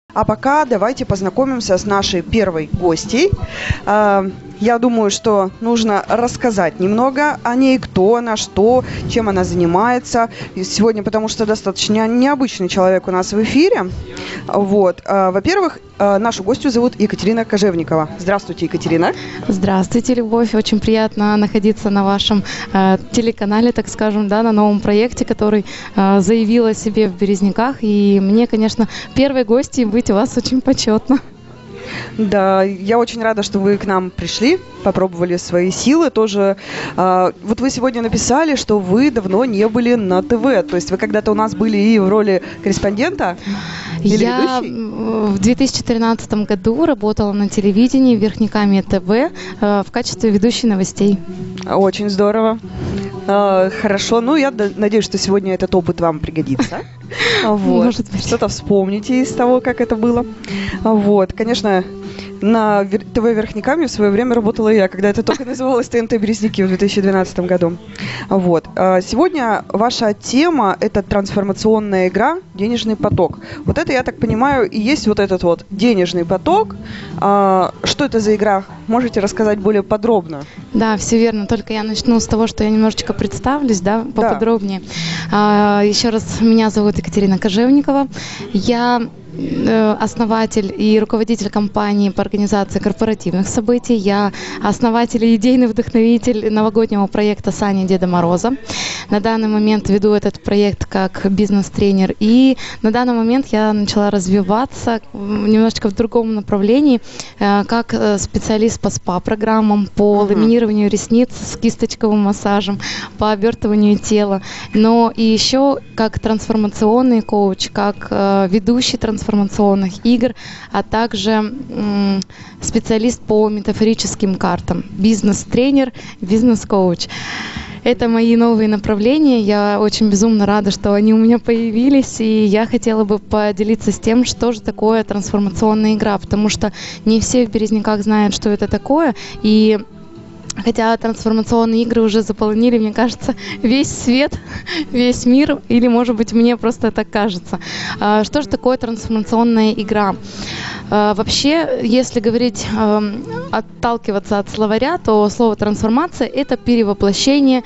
А пока давайте познакомимся с нашей первой гостьей. Я думаю, что нужно рассказать немного о ней, кто она, что, чем она занимается. И сегодня, потому что достаточно необычный человек у нас в эфире. Вот. Во-первых, нашу гостью зовут Екатерина Кожевникова. Здравствуйте, Екатерина. Здравствуйте, Любовь. Очень приятно находиться на вашем телеканале, так скажем, да, на новом проекте, который заявил о себе в Березняках. И мне, конечно, первой гостьей быть у вас очень почетно. Да, я очень рада, что вы к нам пришли, попробовали свои силы тоже. Вот вы сегодня написали, что вы давно не были на ТВ, то есть вы когда-то у нас были и в роли корреспондента или Я ведущей? в 2013 году работала на телевидении Верхнекамье ТВ в качестве ведущей новостей. Очень здорово. Хорошо, ну я надеюсь, что сегодня этот опыт вам пригодится. Вот. Может быть. Что-то вспомните из того, как это было. Вот, конечно, на ТВ Верхнекамье в свое время работала я, когда это только называлось ТНТ Березники в 2012 году. Вот. Сегодня ваша тема – это трансформационная игра «Денежный поток». Вот это, я так понимаю, и есть вот этот вот денежный поток. Что это за игра? Можете рассказать более подробно? Да, все верно. Только я начну с того, что я немножечко представлюсь, да, поподробнее. Еще раз, меня зовут Екатерина Кожевникова. Я основатель и руководитель компании по организации корпоративных событий. Я основатель и идейный вдохновитель новогоднего проекта «Сани Деда Мороза». На данный момент веду этот проект как бизнес-тренер. И на данный момент я начала развиваться немножечко в другом направлении, как специалист по СПА-программам, по ламинированию ресниц с кисточковым массажем, по обертыванию тела. Но и еще как трансформационный коуч, как ведущий трансформационных игр, а также специалист по метафорическим картам, бизнес-тренер, бизнес-коуч. Это мои новые направления. Я очень безумно рада, что они у меня появились, и я хотела бы поделиться с тем, что же такое трансформационная игра, потому что не все в Березняках знают, что это такое, и хотя трансформационные игры уже заполонили, мне кажется, весь свет, весь мир, или, может быть, мне просто так кажется. Что же такое трансформационная игра? Вообще, если говорить, отталкиваться от словаря, то слово «трансформация» — это перевоплощение,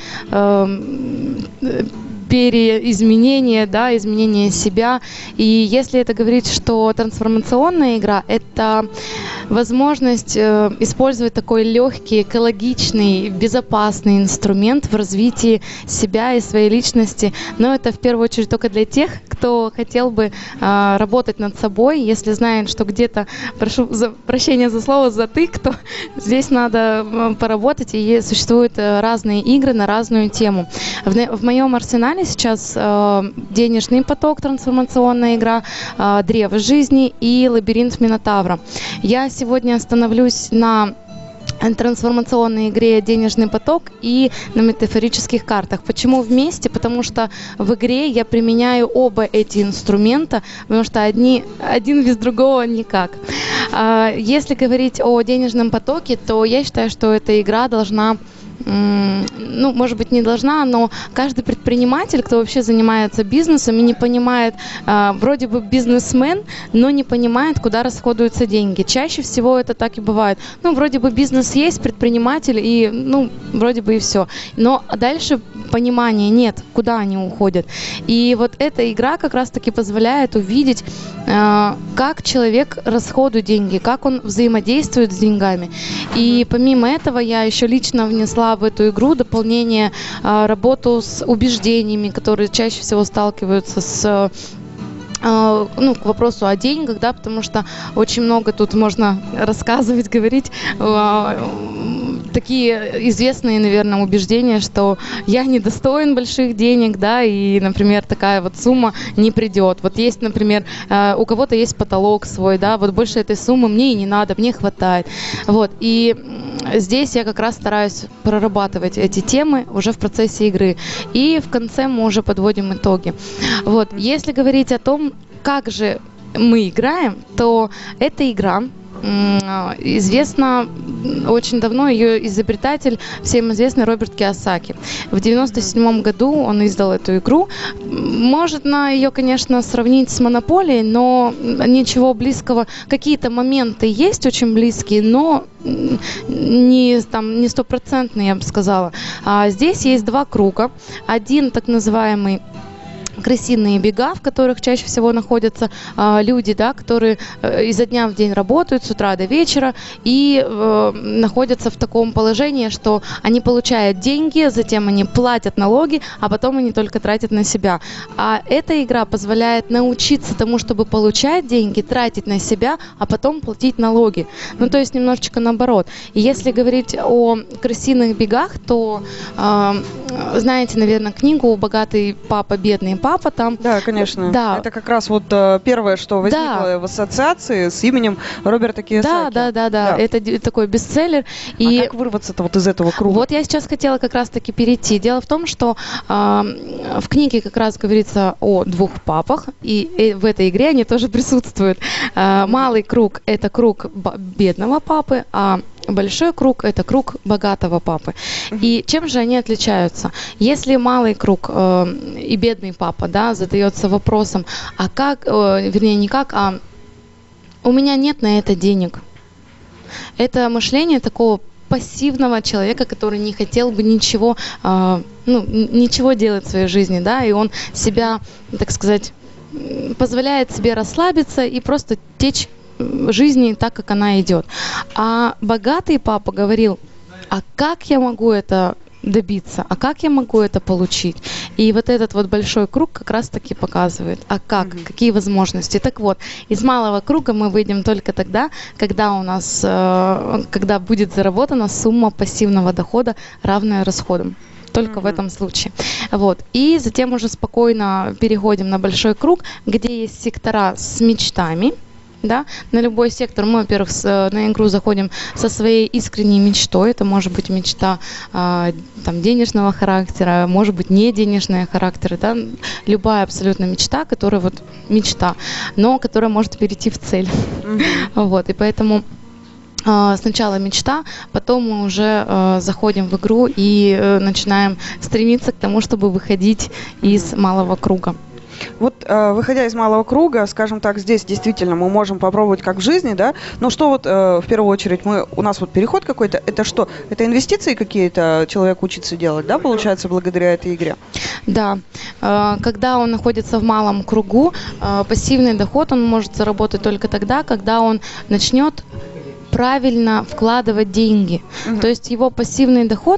переизменение, да, изменение себя. И если это говорить, что трансформационная игра – это возможность использовать такой легкий, экологичный, безопасный инструмент в развитии себя и своей личности. Но это в первую очередь только для тех, кто хотел бы работать над собой. Если знает, что где-то, прошу прощения за слово, затык, то здесь надо поработать. И существуют разные игры на разную тему. В моем арсенале сейчас денежный поток, трансформационная игра, древо жизни и лабиринт Минотавра. Я сегодня остановлюсь на трансформационной игре «Денежный поток» и на метафорических картах. Почему вместе? Потому что в игре я применяю оба эти инструмента, потому что один без другого никак. Если говорить о денежном потоке, то я считаю, что эта игра должна, ну, может быть, не должна, но каждый предприниматель, кто вообще занимается бизнесом и не понимает, вроде бы бизнесмен, но не понимает, куда расходуются деньги. Чаще всего это так и бывает. Ну, вроде бы бизнес есть, предприниматель, и, ну, вроде бы и все. Но дальше понимания нет, куда они уходят. И вот эта игра как раз-таки позволяет увидеть, как человек расходует деньги, как он взаимодействует с деньгами. И помимо этого я еще лично внесла в эту игру дополнение, работу с убеждениями, которые чаще всего сталкиваются с к вопросу о деньгах, да, потому что очень много тут можно рассказывать, говорить, такие известные, наверное, убеждения, что я недостоин больших денег, да, и, например, такая вот сумма не придет. Вот есть, например, у кого-то есть потолок свой, да, вот больше этой суммы мне и не надо, мне хватает. Вот, и здесь я как раз стараюсь прорабатывать эти темы уже в процессе игры. И в конце мы уже подводим итоги. Вот, если говорить о том, как же мы играем, то эта игра известна очень давно, ее изобретатель, всем известный Роберт Кийосаки. В 1997 году он издал эту игру. Можно ее, конечно, сравнить с Монополией, но ничего близкого. Какие-то моменты есть очень близкие, но не стопроцентные, я бы сказала. Здесь есть два круга. Один так называемый крысиные бега, в которых чаще всего находятся люди, да, которые изо дня в день работают с утра до вечера и находятся в таком положении, что они получают деньги, затем они платят налоги, а потом они только тратят на себя. А эта игра позволяет научиться тому, чтобы получать деньги, тратить на себя, а потом платить налоги. Ну, то есть немножечко наоборот. И если говорить о крысиных бегах, то знаете, наверное, книгу «Богатый папа, бедный папа» там. Да, конечно. Да. Это как раз вот первое, что возникло в ассоциации с именем Роберта Кийосаки. Да. Это такой бестселлер. И как вырваться-то вот из этого круга? Вот я сейчас хотела как раз-таки перейти. Дело в том, что в книге как раз говорится о двух папах, и в этой игре они тоже присутствуют. Малый круг – это круг бедного папы, а большой круг – это круг богатого папы. И чем же они отличаются? Если малый круг и бедный папа, да, задается вопросом, а как, вернее, не как, а у меня нет на это денег. Это мышление такого пассивного человека, который не хотел бы ничего, ничего делать в своей жизни, да, и он себя, так сказать, позволяет себе расслабиться и просто течь жизни так, как она идет. А богатый папа говорил, а как я могу это добиться, а как я могу это получить? И вот этот вот большой круг как раз-таки показывает, а как, какие возможности. Так вот, из малого круга мы выйдем только тогда, когда у нас, когда будет заработана сумма пассивного дохода, равная расходам. Только в этом случае. Вот. И затем уже спокойно переходим на большой круг, где есть сектора с мечтами. Да? На любой сектор мы, во-первых, на игру заходим со своей искренней мечтой. Это может быть мечта денежного характера, может быть не денежного характера. Да? Любая абсолютно мечта, которая вот мечта, но которая может перейти в цель. Вот. И поэтому сначала мечта, потом мы уже заходим в игру и начинаем стремиться к тому, чтобы выходить из малого круга. Вот, выходя из малого круга, скажем так, здесь действительно мы можем попробовать как в жизни, да, но что вот в первую очередь у нас вот переход какой-то, это что? Это инвестиции какие-то человек учится делать, да, получается, благодаря этой игре? Да, когда он находится в малом кругу, пассивный доход он может заработать только тогда, когда он начнет правильно вкладывать деньги. То есть его пассивный доход,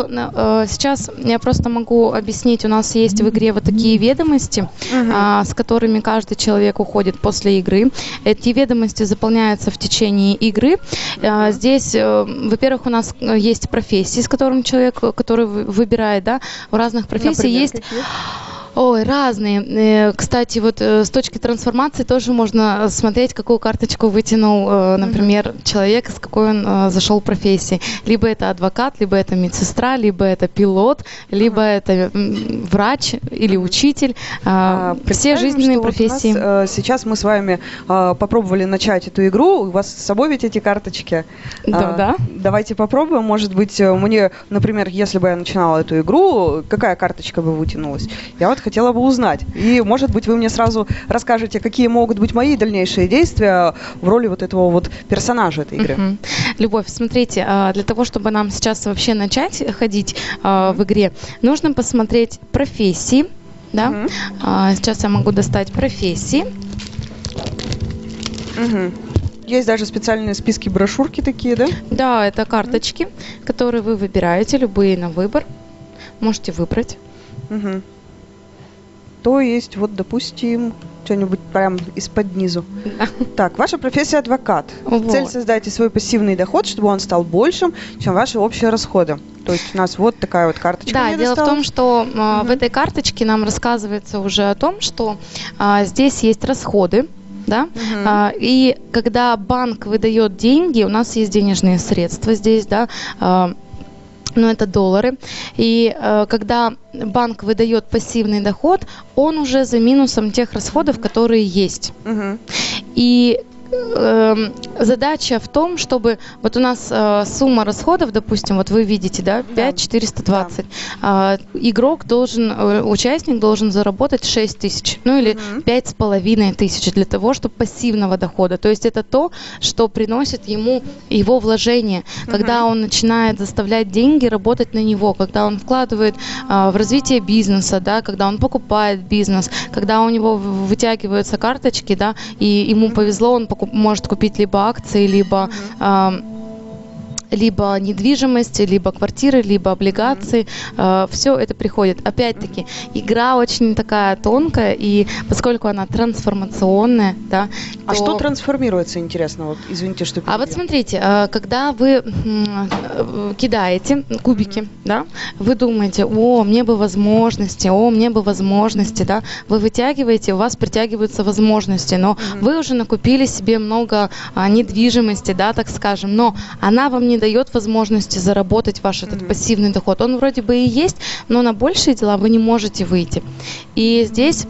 сейчас я просто могу объяснить, у нас есть в игре вот такие ведомости, с которыми каждый человек уходит после игры. Эти ведомости заполняются в течение игры. Здесь, во-первых, у нас есть профессии, с которым человек, который выбирает, да, у разных профессий. Например, есть... Ой, разные. Кстати, вот с точки трансформации тоже можно смотреть, какую карточку вытянул, например, человек, с какой он зашел профессии. Либо это адвокат, либо это медсестра, либо это пилот, либо это врач или учитель. Все жизненные профессии. Вот сейчас мы с вами попробовали начать эту игру. У вас с собой ведь эти карточки? Да. Давайте попробуем. Может быть, мне, например, если бы я начинала эту игру, какая карточка бы вытянулась? Я вот хотела бы узнать. И, может быть, вы мне сразу расскажете, какие могут быть мои дальнейшие действия в роли вот этого вот персонажа этой игры. Любовь, смотрите, для того, чтобы нам сейчас вообще начать ходить в игре, нужно посмотреть профессии. Да? Сейчас я могу достать профессии. Есть даже специальные списки, брошюрки такие, да? Да, это карточки, которые вы выбираете, любые на выбор. Можете выбрать. То есть, вот, допустим, что-нибудь прям из-под низу. Да. Так, ваша профессия адвокат. Вот. Цель: создайте свой пассивный доход, чтобы он стал большим, чем ваши общие расходы. То есть у нас вот такая вот карточка. Да, дело в том, что в этой карточке нам рассказывается уже о том, что здесь есть расходы. Да? И когда банк выдает деньги, у нас есть денежные средства здесь, да, но это доллары. И когда банк выдает пассивный доход, он уже за минусом тех расходов, которые есть. И задача в том, чтобы вот у нас сумма расходов, допустим, вот вы видите, да, 5420. Игрок должен, участник должен заработать 6 тысяч, ну или 5500 для того, чтобы пассивного дохода. То есть это то, что приносит ему его вложение, когда он начинает заставлять деньги работать на него, когда он вкладывает в развитие бизнеса, да, когда он покупает бизнес, когда у него вытягиваются карточки, да, и ему повезло, он может купить либо акции, либо недвижимость, либо квартиры, либо облигации. Все это приходит. Опять-таки, игра очень такая тонкая, и поскольку она трансформационная, да. А что трансформируется, интересно? Вот, извините, что перебила. А вот смотрите, когда вы кидаете кубики, да, вы думаете, мне бы возможности, да, вы вытягиваете, у вас притягиваются возможности, но вы уже накупили себе много недвижимости, да, так скажем, но она вам не дает возможности заработать ваш этот пассивный доход. Он вроде бы и есть, но на большие дела вы не можете выйти. И здесь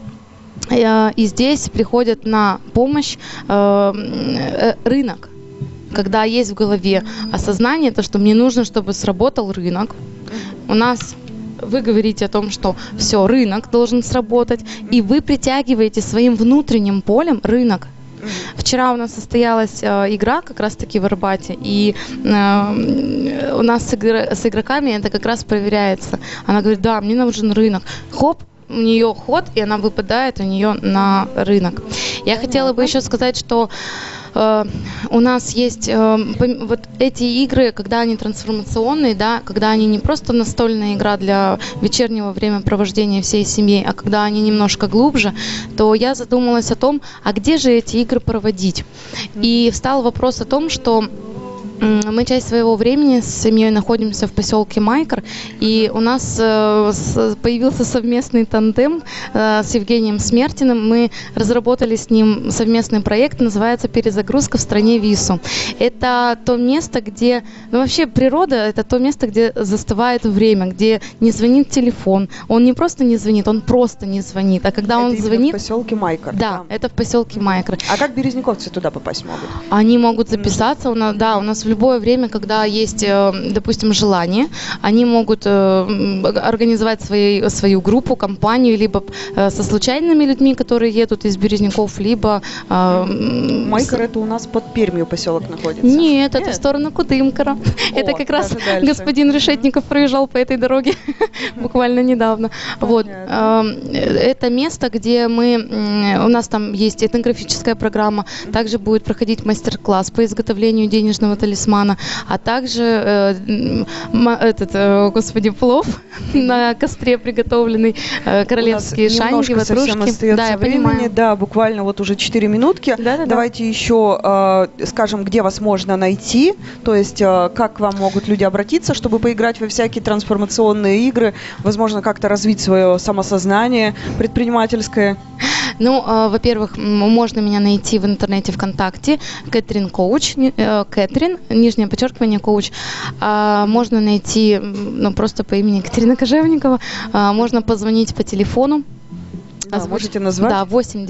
приходит на помощь рынок. Когда есть в голове осознание, то, что мне нужно, чтобы сработал рынок. У нас вы говорите о том, что все, рынок должен сработать, и вы притягиваете своим внутренним полем рынок. Вчера у нас состоялась игра как раз-таки в Арбате, и у нас с игроками это как раз проверяется. Она говорит, да, мне нужен рынок. Хоп, у нее ход, и она выпадает у нее на рынок. Я хотела бы еще сказать, что у нас есть вот эти игры, когда они трансформационные, да, когда они не просто настольная игра для вечернего времяпровождения всей семьей, а когда они немножко глубже, то я задумалась о том, а где же эти игры проводить? И встал вопрос о том, что мы часть своего времени с семьей находимся в поселке Майкер, и у нас появился совместный тандем с Евгением Смертиным. Мы разработали с ним совместный проект, называется «Перезагрузка в стране Вису». Это то место, где, вообще природа, это то место, где застывает время, где не звонит телефон. Он не просто не звонит, он просто не звонит. А когда он звонит... в поселке Майкер. Да, это в поселке Майкер. А как березняковцы туда попасть могут? Они могут записаться, у нас в любое время, когда есть, допустим, желание, они могут организовать свою группу, компанию, либо со случайными людьми, которые едут из Березняков, либо... Майкер это у нас под Пермью поселок находится? Нет, это в сторону Кудымкара. Это как раз господин Решетников проезжал по этой дороге буквально недавно. Вот. Это место, где у нас там есть этнографическая программа, также будет проходить мастер-класс по изготовлению денежного талисмана, а также плов на костре приготовленный, королевские шаньги, ватрушки. Да, я понимаю. Да, буквально вот уже 4 минутки. Давайте еще скажем, где вас можно найти, то есть как к вам могут люди обратиться, чтобы поиграть во всякие трансформационные игры, возможно, как-то развить свое самосознание предпринимательское. Во-первых, можно меня найти в интернете ВКонтакте, Кэтрин Коуч, Кэтрин, нижнее подчеркивание, коуч. Можно найти, просто по имени Катерина Кожевникова. Можно позвонить по телефону. Можете назвать? Да,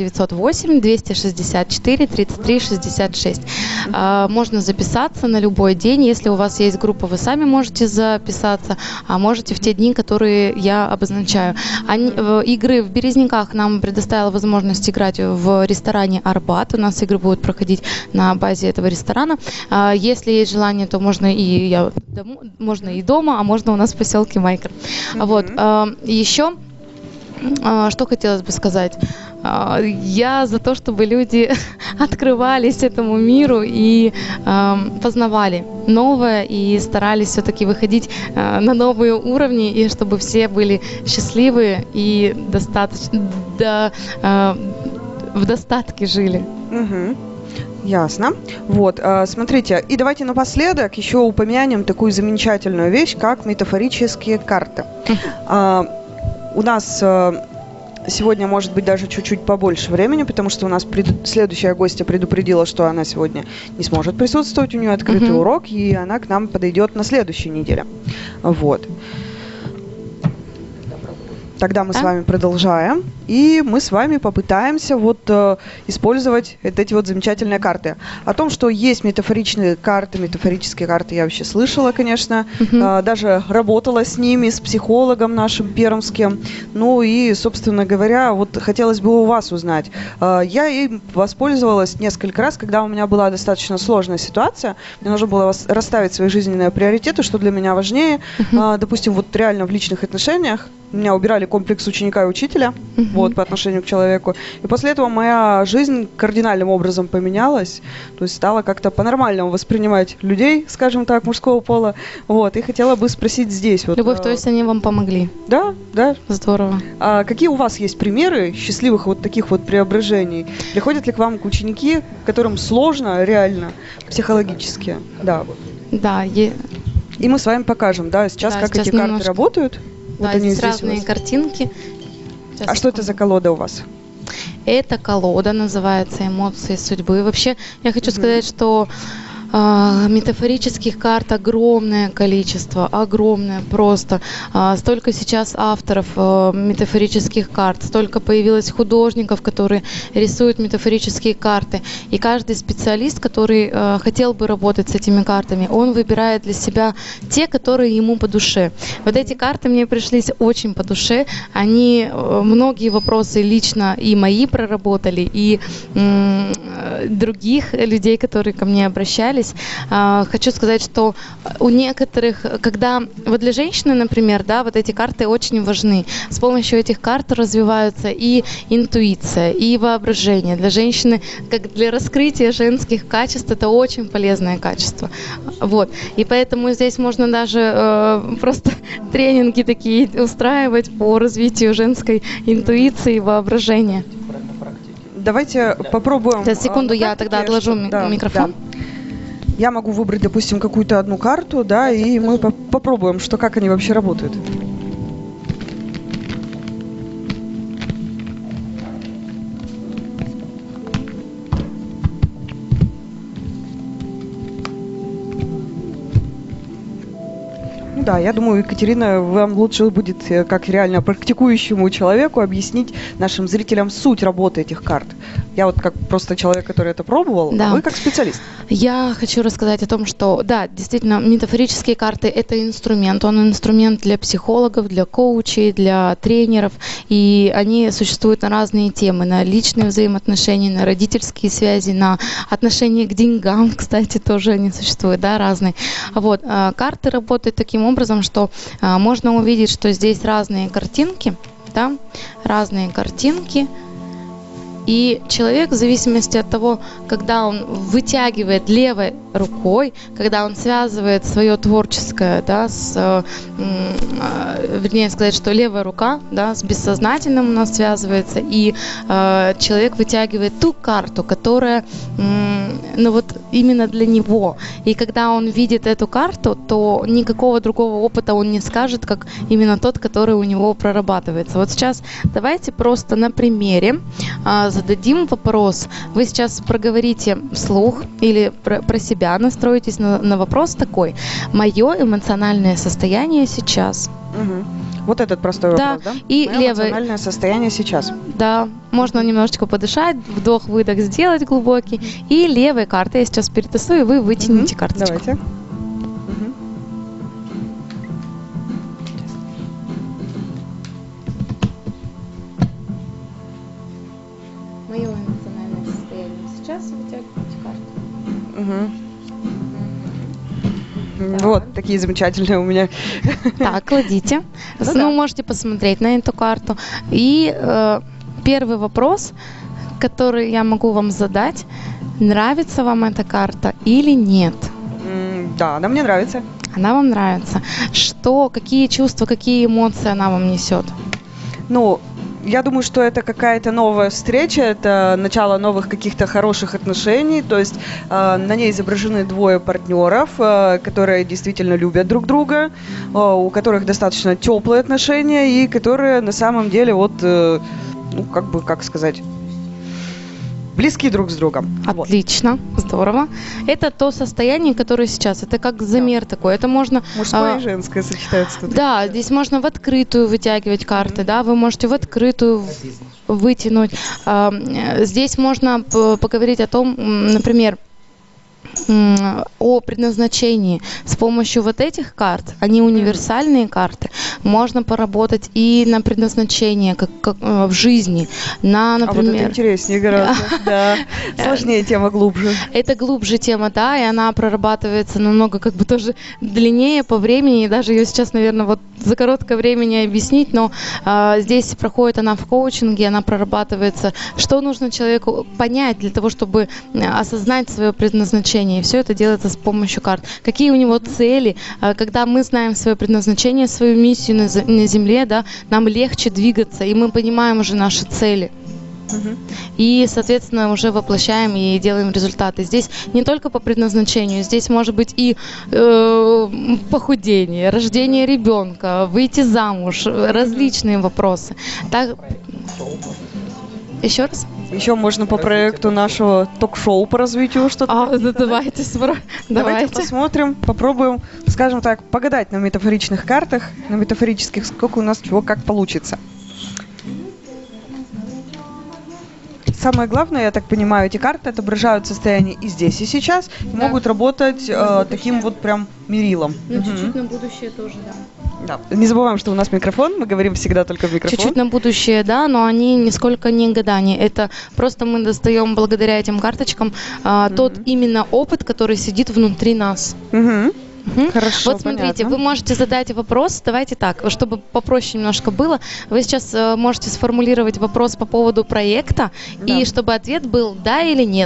8-908-264-33-66. Можно записаться на любой день. Если у вас есть группа, вы сами можете записаться, а можете в те дни, которые я обозначаю. Игры в Березняках нам предоставила возможность играть в ресторане «Арбат». У нас игры будут проходить на базе этого ресторана. Если есть желание, то можно и дома, а можно у нас в поселке Майкер. Вот. Еще... Что хотелось бы сказать? Я за то, чтобы люди открывались этому миру и познавали новое, и старались все-таки выходить на новые уровни, и чтобы все были счастливы и в достатке жили. Ясно. Вот, смотрите, и давайте напоследок еще упомянем такую замечательную вещь, как метафорические карты. У нас сегодня может быть даже чуть-чуть побольше времени, потому что у нас следующая гостья предупредила, что она сегодня не сможет присутствовать, у нее открытый урок, и она к нам подойдет на следующей неделе. Вот. Тогда мы с вами продолжаем, и мы с вами попытаемся использовать эти замечательные карты. О том, что есть метафорические карты я вообще слышала, конечно, даже работала с ними, с психологом нашим пермским. Ну и, собственно говоря, хотелось бы у вас узнать. Я им воспользовалась несколько раз, когда у меня была достаточно сложная ситуация. Мне нужно было расставить свои жизненные приоритеты, что для меня важнее. Допустим, реально в личных отношениях меня убирали комплекс ученика и учителя по отношению к человеку. И после этого моя жизнь кардинальным образом поменялась. То есть стала как-то по-нормальному воспринимать людей, скажем так, мужского пола. И хотела бы спросить здесь. Любовь, то есть они вам помогли? Да, да. Здорово. А какие у вас есть примеры счастливых таких преображений? Приходят ли к вам ученики, которым сложно реально психологически? Да. Да. И мы с вами покажем, сейчас как эти карты работают. Да, здесь разные картинки. А что это за колода у вас? Эта колода называется «Эмоции судьбы». Вообще, я хочу сказать, что метафорических карт огромное количество, огромное просто. Столько сейчас авторов метафорических карт, столько появилось художников, которые рисуют метафорические карты. И каждый специалист, который хотел бы работать с этими картами, он выбирает для себя те, которые ему по душе. Эти карты мне пришлись очень по душе. Они многие вопросы лично и мои проработали, и других людей, которые ко мне обращались. Хочу сказать, что у некоторых, когда для женщины, например, эти карты очень важны. С помощью этих карт развиваются и интуиция, и воображение. Для женщины, как для раскрытия женских качеств, это очень полезное качество. И поэтому здесь можно даже просто тренинги такие устраивать по развитию женской интуиции и воображения. Давайте попробуем. Сейчас, секунду, я тогда отложу микрофон. Да. Я могу выбрать, допустим, какую-то одну карту, и мы попробуем, как они вообще работают. Да, я думаю, Екатерина, вам лучше будет, как реально практикующему человеку, объяснить нашим зрителям суть работы этих карт. Я как просто человек, который это пробовал, а вы как специалист. Я хочу рассказать о том, что, да, действительно, метафорические карты – это инструмент. Он инструмент для психологов, для коучей, для тренеров. И они существуют на разные темы. На личные взаимоотношения, на родительские связи, на отношения к деньгам, кстати, тоже они существуют, разные. Карты работают таким образом, что можно увидеть, что здесь разные картинки, разные картинки. И человек, в зависимости от того, когда он вытягивает левой рукой, когда он связывает свое творческое, вернее сказать, что левая рука, с бессознательным у нас связывается, и человек вытягивает ту карту, которая, именно для него. И когда он видит эту карту, то никакого другого опыта он не скажет, как именно тот, который у него прорабатывается. Сейчас давайте просто на примере зададим вопрос. Вы сейчас проговорите вслух или про себя настроитесь на вопрос такой. Мое эмоциональное состояние сейчас. Вот этот простой вопрос, да? И эмоциональное состояние сейчас. Да, можно немножечко подышать, вдох-выдох сделать глубокий. И левой картой я сейчас перетасую, и вы вытяните карточку. Давайте. Мое эмоциональное состояние сейчас, вытягивайте карту. Вот такие замечательные у меня. Так, кладите. Можете посмотреть на эту карту. И первый вопрос, который я могу вам задать: нравится вам эта карта или нет? Да, она мне нравится. Она вам нравится. Какие чувства, какие эмоции она вам несет? Я думаю, что это какая-то новая встреча, это начало новых каких-то хороших отношений, то есть на ней изображены двое партнеров, которые действительно любят друг друга, у которых достаточно теплые отношения и которые на самом деле как сказать, близки друг с другом. Вот. Отлично, здорово. Это то состояние, которое сейчас. Это как замер такой. Это можно... Мужское и женское сочетается тут. Да, здесь можно в открытую вытягивать карты, да, вы можете в открытую вытянуть. Здесь можно поговорить о том, например, о предназначении. С помощью вот этих карт, они универсальные карты, можно поработать и на предназначение, как в жизни, на, например... А вот это интереснее гораздо, да. Сложнее тема, глубже. Это глубже тема, да, и она прорабатывается намного как бы тоже длиннее по времени, и даже ее сейчас, наверное, вот за короткое время не объяснить, но здесь проходит она в коучинге, она прорабатывается, что нужно человеку понять для того, чтобы осознать свое предназначение. И все это делается с помощью карт. Какие у него цели? Когда мы знаем свое предназначение, свою миссию на Земле, да, нам легче двигаться, и мы понимаем уже наши цели. И, соответственно, уже воплощаем и делаем результаты. Здесь не только по предназначению, здесь может быть и похудение, рождение ребенка, выйти замуж, различные вопросы. Так... Еще раз? Еще можно по проекту нашего ток-шоу по развитию что-то. Давайте посмотрим, попробуем, скажем так, погадать на метафоричных картах, на метафорических, сколько у нас чего как получится. Самое главное, я так понимаю, эти карты отображают состояние и здесь, и сейчас, и могут работать таким вот прям мерилом. Чуть-чуть на будущее тоже, да. Да. Не забываем, что у нас микрофон, мы говорим всегда только в микрофон. Чуть-чуть на будущее, да, но они нисколько не гадания. Это просто мы достаем благодаря этим карточкам тот именно опыт, который сидит внутри нас. Хорошо, вот смотрите, понятно. вы можете задать вопрос, давайте так, чтобы попроще немножко было, вы сейчас можете сформулировать вопрос по поводу проекта, и чтобы ответ был да или нет.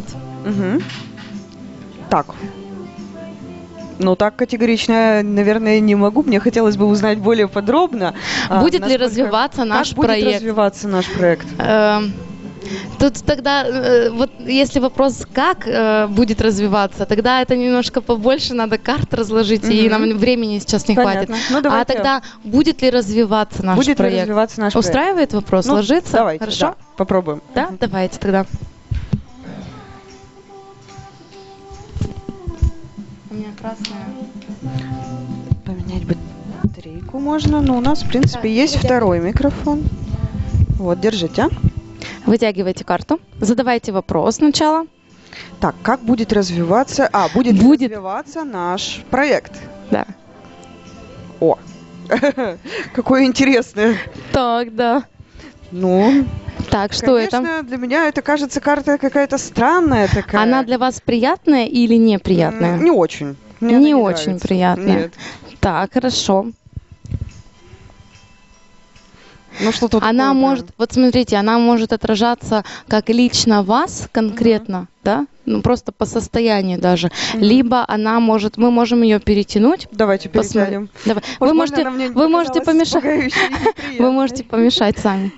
Так. Ну, так категорично, наверное, не могу. Мне хотелось бы узнать более подробно. Будет ли развиваться наш проект? Будет развиваться наш проект? Тут тогда, вот если вопрос, как будет развиваться, тогда это немножко побольше надо карт разложить, и нам времени сейчас не хватит. Ну, а тогда будет ли развиваться наш проект? Будет ли развиваться наш проект? Устраивает вопрос? Ложится? Давайте, хорошо? Да, попробуем. Да, давайте тогда. У меня красная. Поменять батарейку можно, но у нас, в принципе, есть второй микрофон. Вот, держите. Вытягивайте карту, задавайте вопрос сначала. Так, как будет развиваться... будет развиваться наш проект. Да. О, какое интересное. Так, да. Ну, так, что это? Конечно, для меня это кажется карта какая-то странная такая. Она для вас приятная или неприятная? Не очень. Мне не очень нравится. Приятная. Нет. Так, хорошо. Ну, что тут она может, вот смотрите, она может отражаться как лично вас конкретно, да, ну просто по состоянию даже, либо она может, мы можем ее перетянуть. Давайте перетянем. Давай. Вы можете помешать. Вы можете помешать сами.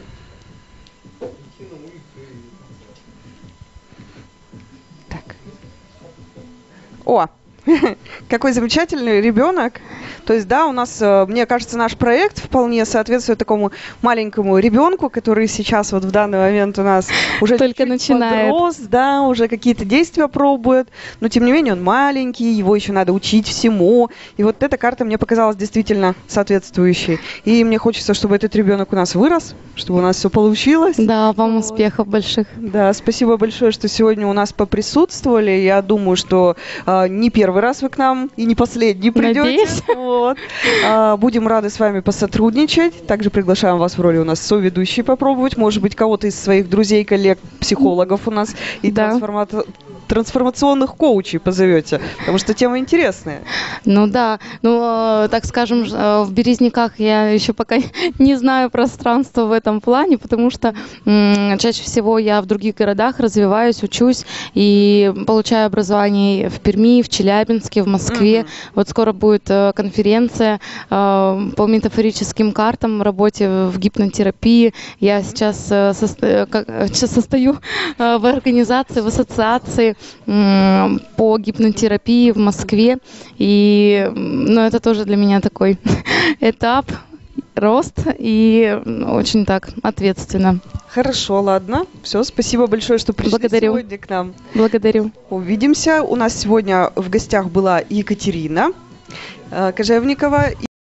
Так. О, какой замечательный ребенок. То есть, да, у нас, мне кажется, наш проект вполне соответствует такому маленькому ребенку, который сейчас вот в данный момент у нас уже только начинает. Подрос, да, уже какие-то действия пробует, но тем не менее он маленький, его еще надо учить всему. И вот эта карта мне показалась действительно соответствующей. И мне хочется, чтобы этот ребенок у нас вырос, чтобы у нас все получилось. Да, вам успехов больших. Да, спасибо большое, что сегодня у нас поприсутствовали. Я думаю, что не первый раз вы к нам и не последний придете. Надеюсь. Вот. Будем рады с вами посотрудничать. Также приглашаем вас в роли у нас соведущей попробовать. Может быть, кого-то из своих друзей, коллег, психологов у нас и трансформационных коучей позовете, потому что тема интересная. Ну да, ну так скажем, в Березниках я еще пока не знаю пространства в этом плане, потому что чаще всего я в других городах развиваюсь, учусь и получаю образование в Перми, в Челябинске, в Москве. Вот скоро будет конференция по метафорическим картам, работе в гипнотерапии. Я сейчас состою в организации, в ассоциации по гипнотерапии в Москве. И это тоже для меня такой этап. рост и очень так ответственно. Хорошо, ладно. Все, спасибо большое, что пришли Благодарю. сегодня к нам. Благодарю. Увидимся. У нас сегодня в гостях была Екатерина Кожевникова.